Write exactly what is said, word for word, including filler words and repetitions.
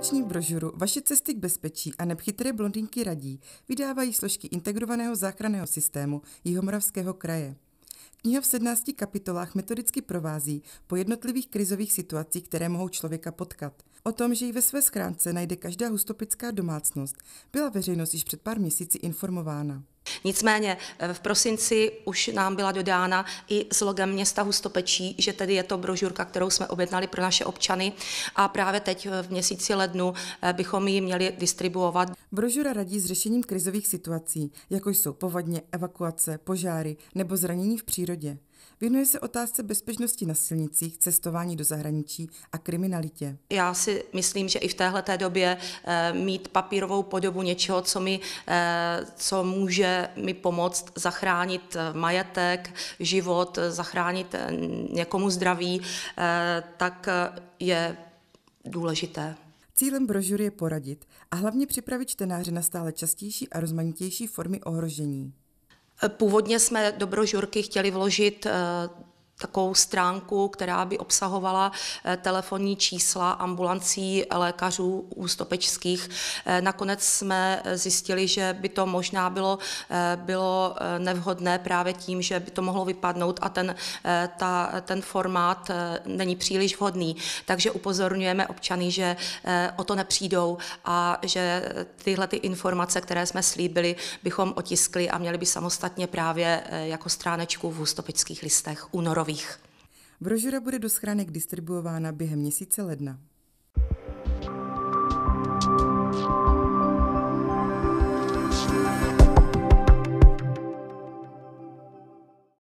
Informační brožuru Vaše cesty k bezpečí a neb chytré blondýnky radí vydávají složky integrovaného záchranného systému Jihomoravského kraje. Kniha v sedmnácti kapitolách metodicky provází po jednotlivých krizových situacích, které mohou člověka potkat. O tom, že ji ve své schránce najde každá hustopická domácnost, byla veřejnost již před pár měsíci informována. Nicméně v prosinci už nám byla dodána i s logem města Hustopečí, že tedy je to brožurka, kterou jsme objednali pro naše občany a právě teď v měsíci lednu bychom ji měli distribuovat. Brožura radí s řešením krizových situací, jako jsou povodně, evakuace, požáry nebo zranění v přírodě. Věnuje se otázce bezpečnosti na silnicích, cestování do zahraničí a kriminalitě. Já si myslím, že i v téhleté době e, mít papírovou podobu něčeho, co, mi, e, co může mi pomoct zachránit majetek, život, zachránit někomu zdraví, e, tak je důležité. Cílem brožury je poradit a hlavně připravit čtenáře na stále častější a rozmanitější formy ohrožení. Původně jsme do brožurky chtěli vložit takovou stránku, která by obsahovala telefonní čísla ambulancí lékařů ústopečských. Nakonec jsme zjistili, že by to možná bylo, bylo nevhodné právě tím, že by to mohlo vypadnout a ten, ta, ten formát není příliš vhodný. Takže upozorňujeme občany, že o to nepřijdou a že tyhle ty informace, které jsme slíbili, bychom otiskli a měli by samostatně právě jako stránečku v Ústopečských listech únorových. Brožura bude do schránek distribuována během měsíce ledna.